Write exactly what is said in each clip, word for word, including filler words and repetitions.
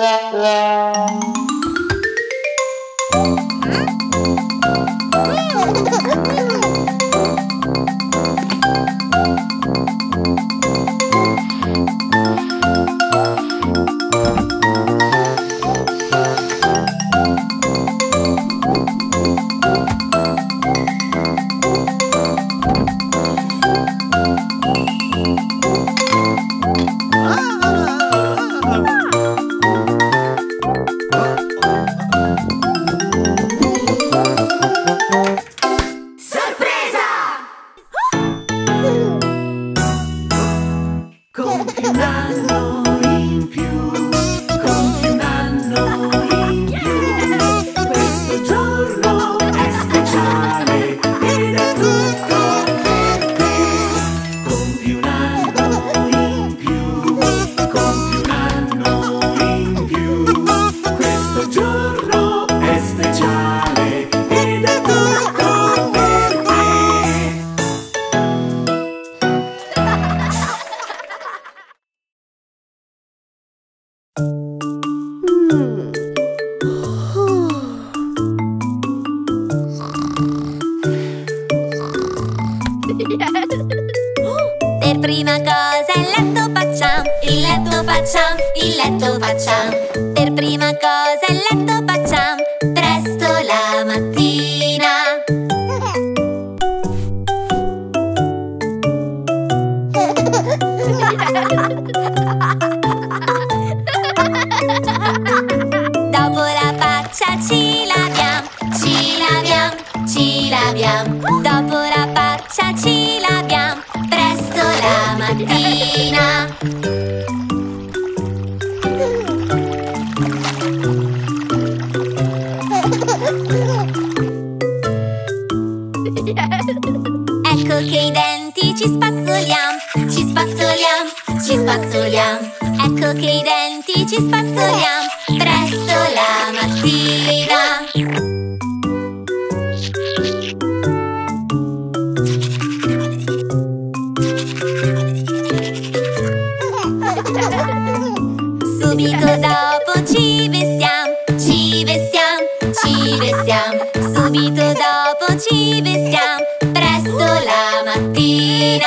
Per prima cosa il letto facciamo, il letto facciamo, il letto facciamo. Per prima cosa il letto facciamo, presto la mattina. Dopo la faccia ci laviamo, ci laviamo, ci laviamo. Dopo la faccia ci laviamo, presto la mattina. Ecco che i denti ci spazzoliamo, ci spazzoliamo, ci spazzoliamo. Ecco che i denti ci spazzoliamo, presto la mattina. Subito dopo ci vestiamo, ci vestiamo, ci vestiamo. Subito dopo ci vestiamo, presto la mattina.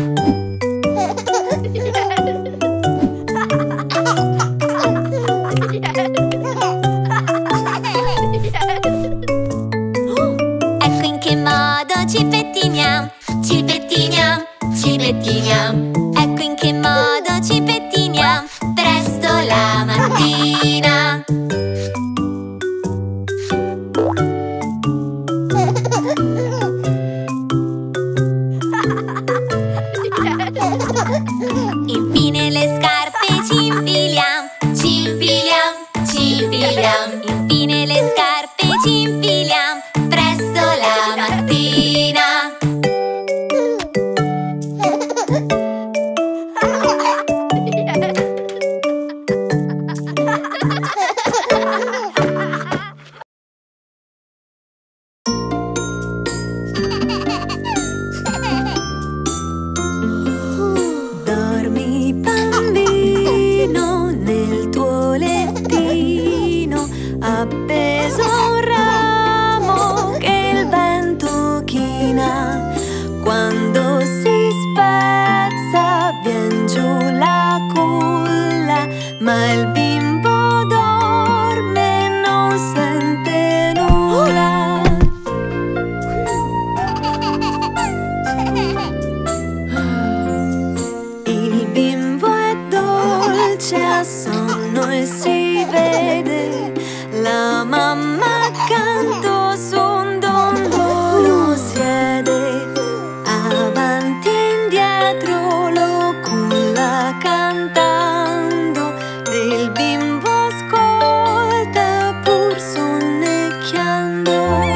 Ecco in che modo ci pettiniamo, ci pettiniamo, ci pettiniamo. Ecco in che modo ci pettiniamo, presto la mattina. Infine le scarpe ci infiliamo, ci infiliamo, ci infiliamo. Infine le scarpe ci infiliamo, presto la mattina. Dormi bambino nel tuo lettino, appeso a un ramo che il vento china. Quando si spezza vien giù la culla, ma il bimbo dorme e non sente nulla. Il bimbo è dolce a sonno e si vede, la mamma accanto su un dondolo siede. Avanti e indietro lo culla cantando, del bimbo ascolta pur sonnecchiando.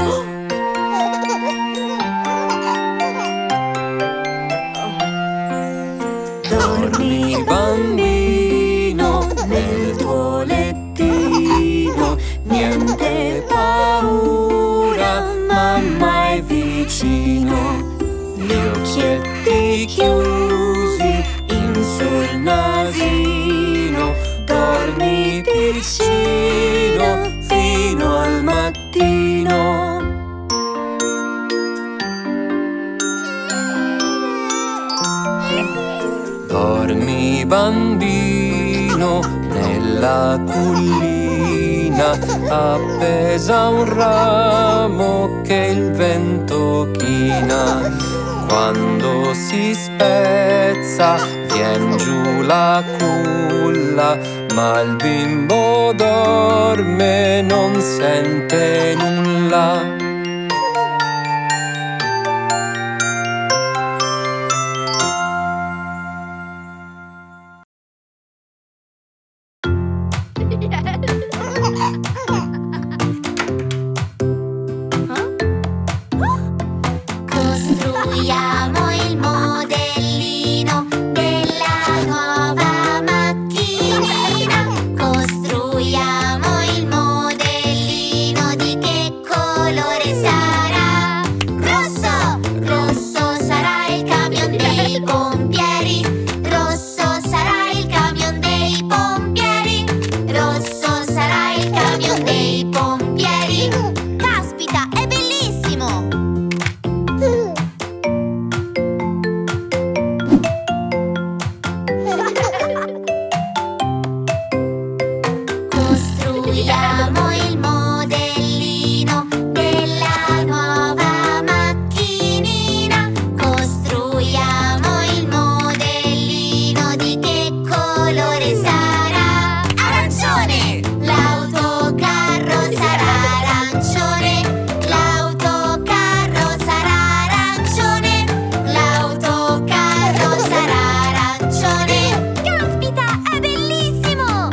Dormi bambino nel tuo lettino, niente paura, mamma è vicino. Gli occhietti chiusi in sul nasino, dormi piccino fino al mattino. Dormi bambino nella cullina, appesa a un ramo che il vento china. Quando si spezza vien giù la culla, ma il bimbo dorme, non sente nulla. Costruiamo il modellino della nuova macchinina. Costruiamo il modellino, di che colore sarà? Rosso! Rosso sarà il camion dei pompieri. Rosso sarà il camion dei pompieri. Rosso sarà il camion dei pompieri. Caspita, è bellissimo! Costruiamo il modellino della nuova macchinina. Costruiamo il modellino, di che colore sarà? Arancione! L'autocarro sarà arancione. L'autocarro sarà arancione. L'autocarro sarà arancione. Caspita, è bellissimo!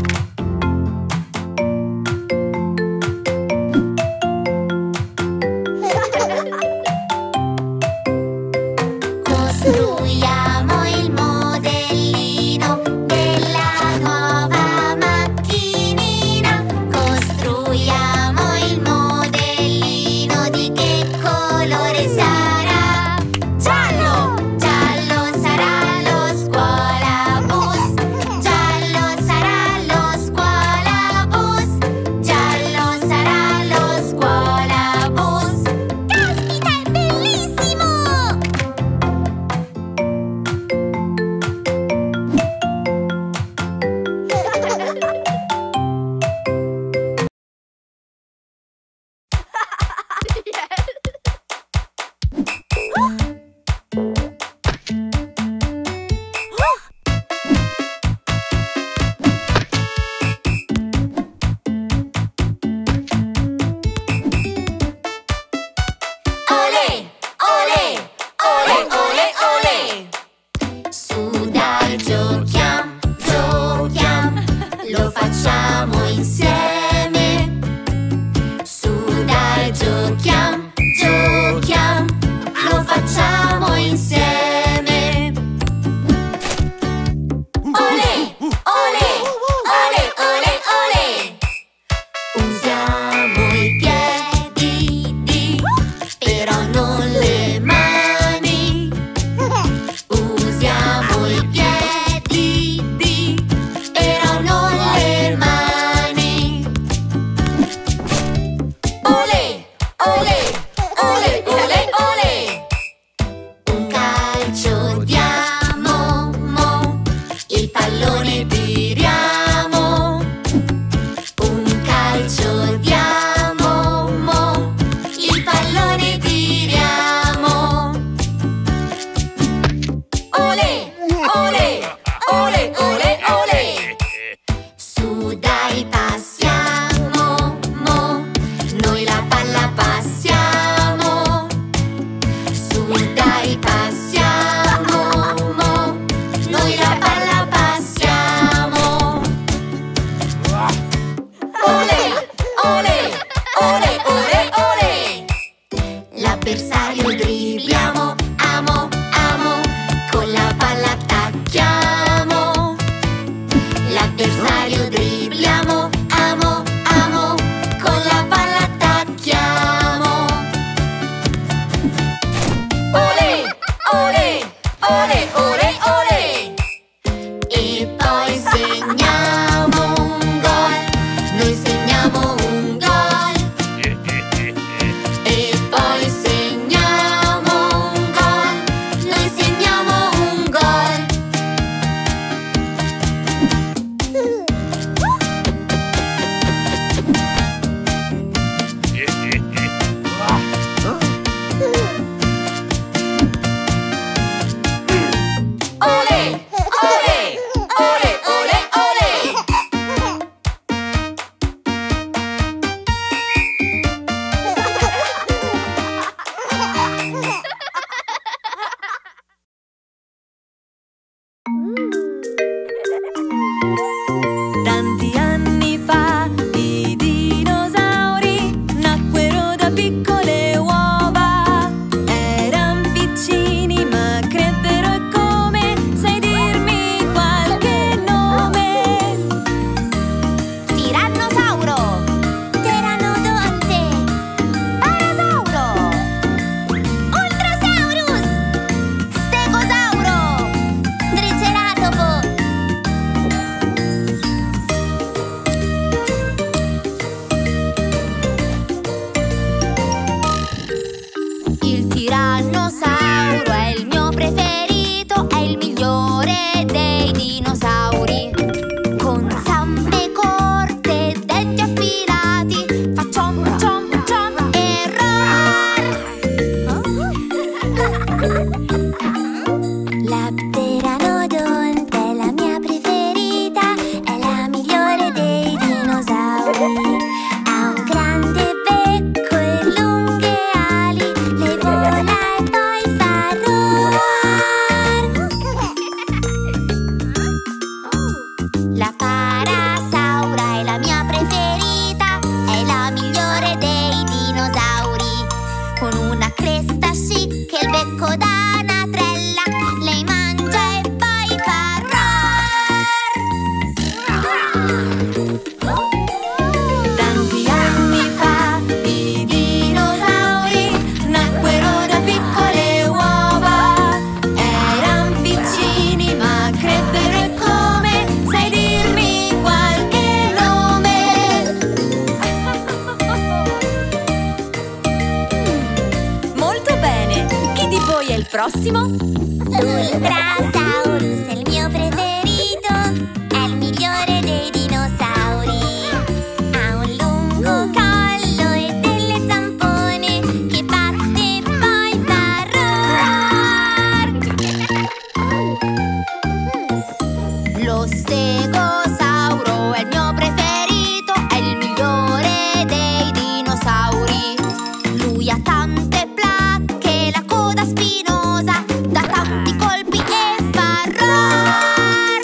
Costruiamo il modellino della nuova macchinina. Costruiamo il modellino, di che colore sarà? Giallo! Giallo sarà lo scuolabus. Giallo sarà lo scuolabus. Giallo sarà lo scuolabus. Caspita, è bellissimo! Olè, olè, olè, olè, olè. Su dai, giochiam, giochiam, lo facciamo insieme. Su dai, giochiam, giochiam, lo facciamo insieme. Olè, olè, olè, olè, olè. Usiamo i piedi, di, però non le mani. Usiamo i piedi, di, però non le mani. Olè, olè, olè, olè, olè. Un calcio diamo, mo, il pallone tiriamo. Un calcio diamo, mo, il pallone tiriamo. Olè, olè, olè, olè, olè. Su dai, passiamo, mo, noi la palla passiamo. Su dai, passiamo, mo, noi la palla passiamo. Olè, olè, olè, olè, olè. L'avversario dribliamo, amo, amo, con la palla attacchiamo. L'avversario dribliamo, amo, amo, con la palla attacchiamo. Olè, olè, olè, olè, olè. E poi segniamo un gol. prossimo? Ultrasaurus è il mio preferito, è il migliore dei dinosauri. Ha un lungo collo e delle zampone che batte e poi fa roar. Lo stegosauro è il mio preferito, è il migliore dei dinosauri. Lui ha tante placche, la coda spinosa, dà tanti colpi e fa roar.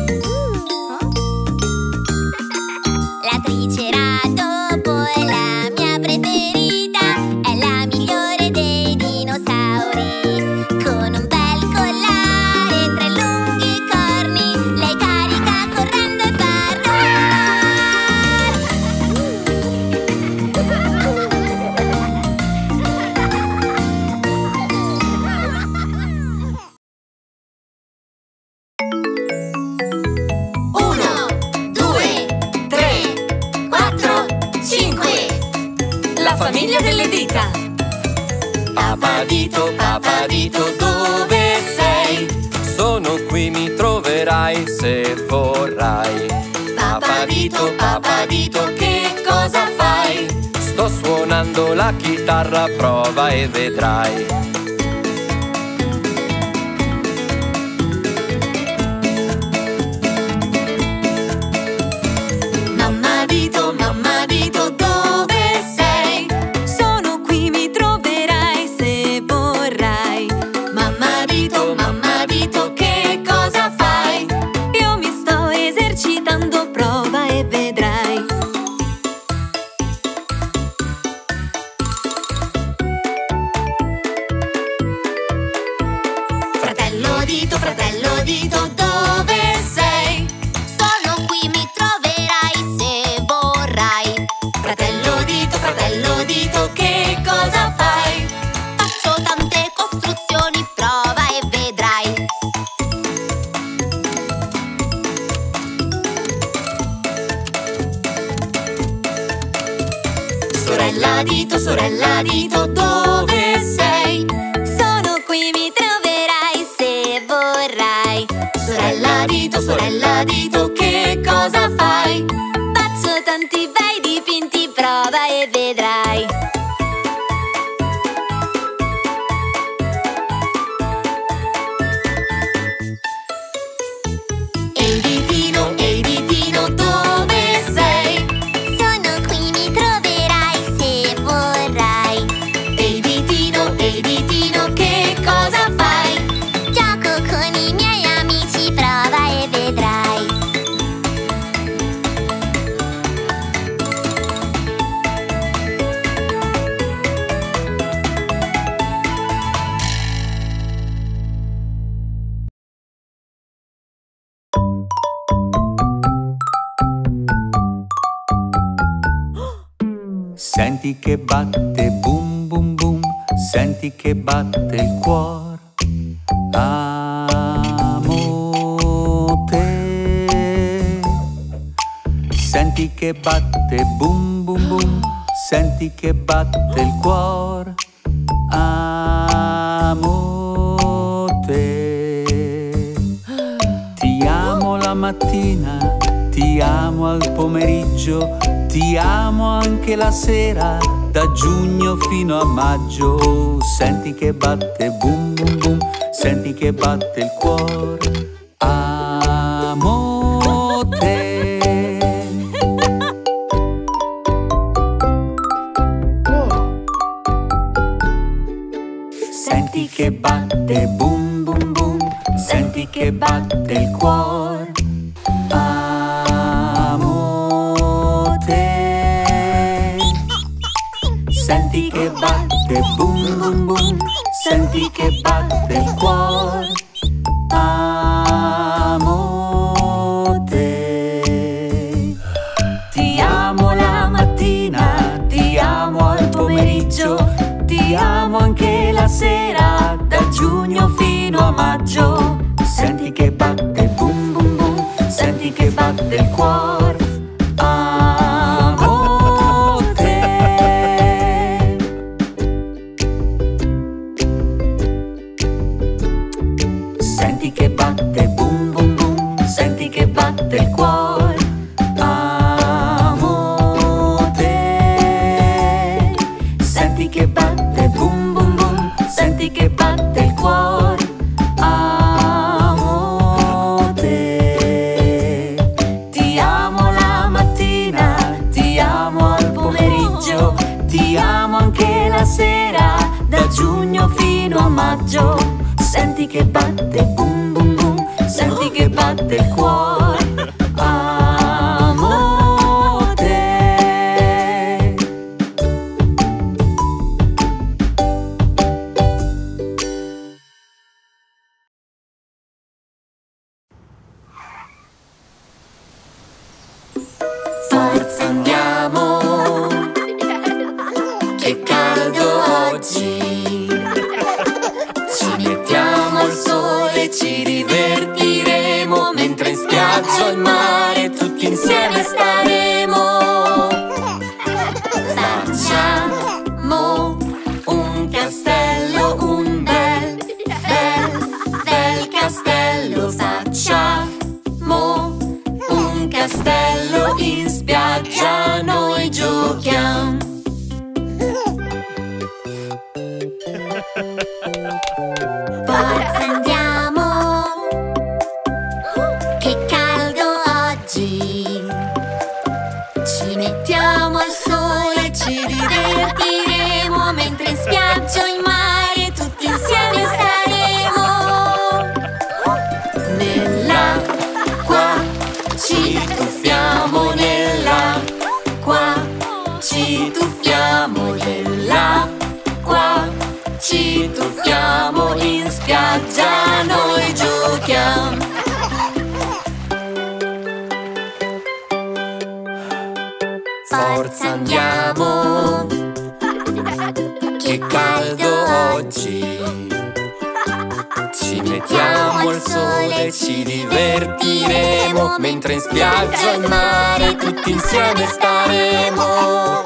La triceratopo è la mia preferita, è la migliore dei dinosauri. Con un bel collare e tre lunghi corni, lei carica correndo e fa roar. Uno, due, tre, quattro, cinque. La famiglia delle dita. Papadito, papadito, dove sei? Sono qui, mi troverai se vorrai. Papadito, papadito, che cosa fai? Sto suonando la chitarra, prova e vedrai. Mamma dito, mamma dito, dove sei? Sono qui, mi troverai se vorrai. Mamma dito, mamma dito, che cosa fai? Io mi sto esercitando, prova e vedrai. Fratello dito, fratello dito, dove sei? Sono qui, mi troverai se vorrai. Fratello dito, fratello dito, che cosa fai? Faccio tante costruzioni, prova e vedrai. Sorella dito, sorella dito, dove sei? Sono qui, mi troverai se vorrai. Sorella dito, sorella dito, che cosa fai? Faccio tanti bei dipinti, prova e vedrai. Ehi ditino, ehi ditino, dove sei? Sono qui, mi troverai se vorrai. Ehi ditino, ehi ditino, che cosa fai? Gioco con i miei amici, prova e vedrai. Senti che batte boom boom boom, senti che batte il cuore. Amo te. Senti che batte boom boom boom, senti che batte il cuore. Amo te. Ti amo la mattina, ti amo al pomeriggio, ti amo anche la sera, da giugno fino a maggio. Senti che batte boom boom boom, senti che batte il cuore. Amo te. Senti che batte boom boom boom, senti che batte il cuore. Amo te. Senti che batte boom boom boom, senti che batte il cuore. Amo te. Ti amo la mattina, ti amo al pomeriggio, ti amo anche la sera, da giugno fino a maggio. Senti che batte boom boom boom, senti che batte il cuore. Amo te. senti che batte bum bum bum, senti che batte il cuore. Amo te, senti che batte bum bum bum, senti che batte il cuore. Amo te, ti amo la mattina, ti amo al pomeriggio, ti amo anche la sera, da giugno fino a maggio. Senti che batte bum bum bum, senti che batte il cuore. Amo te. Forza andiamo, che caldo oggi. Ci mettiamo al sole, ci divertiremo, mentre in spiaggia o in mare tutti insieme staremo. Facciamo un castello, un bel, bel, bel castello. Facciamo un castello in spiaggia, noi giochiamo. Forza andiamo, che caldo oggi. Ci mettiamo al sole, ci divertiremo, mentre in spiaggia o in mare tutti insieme staremo. Nell'acqua ci tuffiamo, nell'acqua ci tuffiamo, nell'acqua ci tuffiamo, in spiaggia noi giochiamo. Forza andiamo, che caldo oggi. Ci mettiamo al sole, ci divertiremo, mentre in spiaggia o in mare tutti insieme staremo.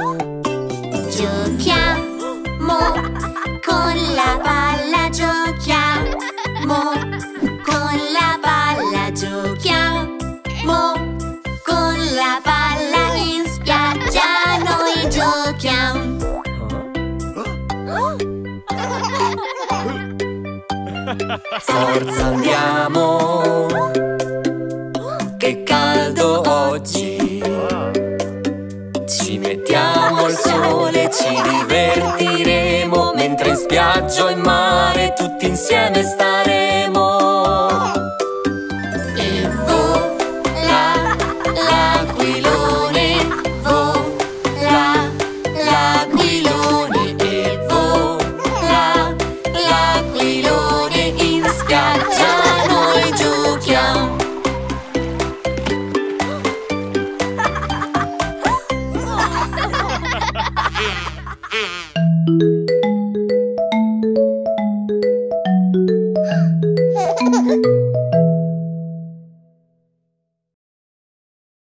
Giochiamo con la palla, giochiamo con la palla, giochiamo con la palla, in spiaggia noi giochiamo. Forza andiamo, che caldo oggi. Ci mettiamo al sole, ci divertiremo, mentre in spiaggia o in mare tutti insieme staremo. E vola l'aquilone, vola l'aquilone, e vola l'aquilone, in spiaggia noi giochiamo.